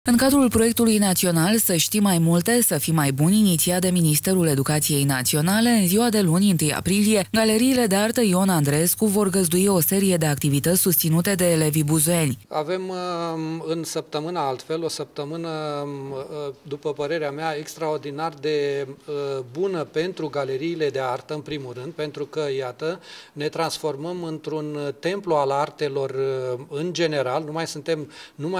În cadrul proiectului național Să știi mai multe, să fii mai bun, inițiat de Ministerul Educației Naționale, în ziua de luni 1 aprilie, galeriile de artă Ion Andreescu vor găzdui o serie de activități susținute de elevii buzoieni. Avem în săptămâna altfel, o săptămână, după părerea mea, extraordinar de bună pentru galeriile de artă, în primul rând, pentru că, iată, ne transformăm într-un templu al artelor în general, nu mai suntem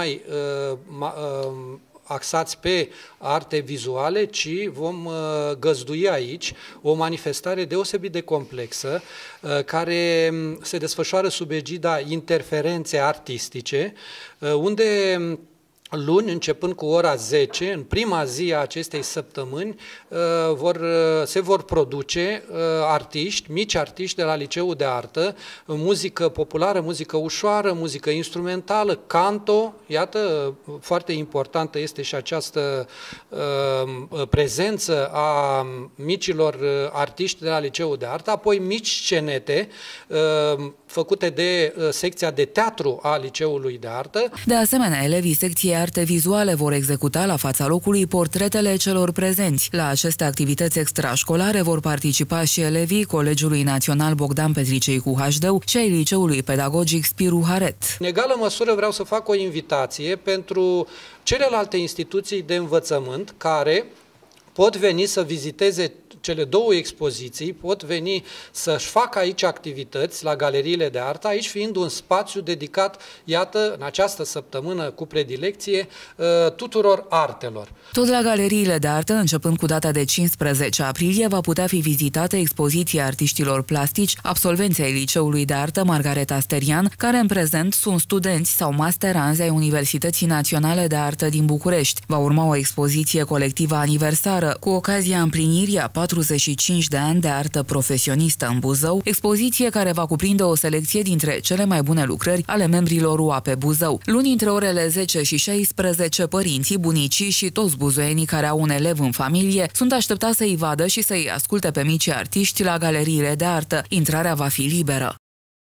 axați pe arte vizuale, ci vom găzdui aici o manifestare deosebit de complexă, care se desfășoară sub egida interferențe artistice, unde luni, începând cu ora 10, în prima zi a acestei săptămâni, se vor produce mici artiști de la Liceul de Artă, muzică populară, muzică ușoară, muzică instrumentală, canto. Iată, foarte importantă este și această prezență a micilor artiști de la Liceul de Artă, apoi mici scenete făcute de secția de teatru a Liceului de Artă. De asemenea, elevii secției arte vizuale vor executa la fața locului portretele celor prezenți. La aceste activități extrașcolare vor participa și elevii Colegiului Național Bogdan Petricei cu HD și ai Liceului Pedagogic Spiru Haret. În egală măsură vreau să fac o invitație pentru celelalte instituții de învățământ care pot veni să viziteze cele două expoziții, pot veni să-și facă aici activități la galeriile de artă, aici fiind un spațiu dedicat, iată, în această săptămână cu predilecție, tuturor artelor. Tot la galeriile de artă, începând cu data de 15 aprilie, va putea fi vizitată expoziția artiștilor plastici, absolvenții ai Liceului de Artă Margareta Sterian, care în prezent sunt studenți sau masteranzi ai Universității Naționale de Artă din București. Va urma o expoziție colectivă aniversară, cu ocazia împlinirii a 45 de ani de artă profesionistă în Buzău, expoziție care va cuprinde o selecție dintre cele mai bune lucrări ale membrilor UAP Buzău. Luni, între orele 10 și 16, părinții, bunicii și toți buzoienii care au un elev în familie sunt așteptați să-i vadă și să-i asculte pe micii artiști la galeriile de artă. Intrarea va fi liberă.